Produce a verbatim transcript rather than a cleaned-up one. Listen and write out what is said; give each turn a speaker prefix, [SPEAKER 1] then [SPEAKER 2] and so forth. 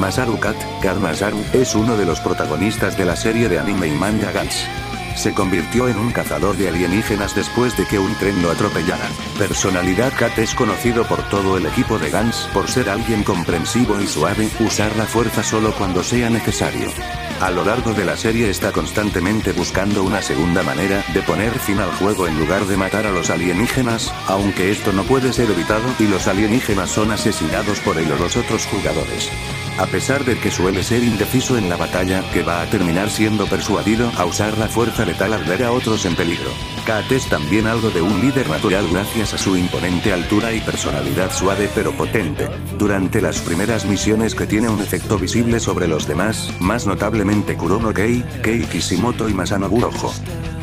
[SPEAKER 1] Masaru Kat, Kat Masaru, es uno de los protagonistas de la serie de anime y manga Gantz. Se convirtió en un cazador de alienígenas después de que un tren lo atropellara. Personalidad Kat es conocido por todo el equipo de Gantz por ser alguien comprensivo y suave, usar la fuerza solo cuando sea necesario. A lo largo de la serie está constantemente buscando una segunda manera de poner fin al juego en lugar de matar a los alienígenas, aunque esto no puede ser evitado y los alienígenas son asesinados por él o los otros jugadores. A pesar de que suele ser indeciso en la batalla, que va a terminar siendo persuadido a usar la fuerza letal al ver a otros en peligro. Kat es también algo de un líder natural gracias a su imponente altura y personalidad suave pero potente. Durante las primeras misiones que tiene un efecto visible sobre los demás, más notablemente Kurono Kei, Kei Kishimoto y Masanobu Ojo.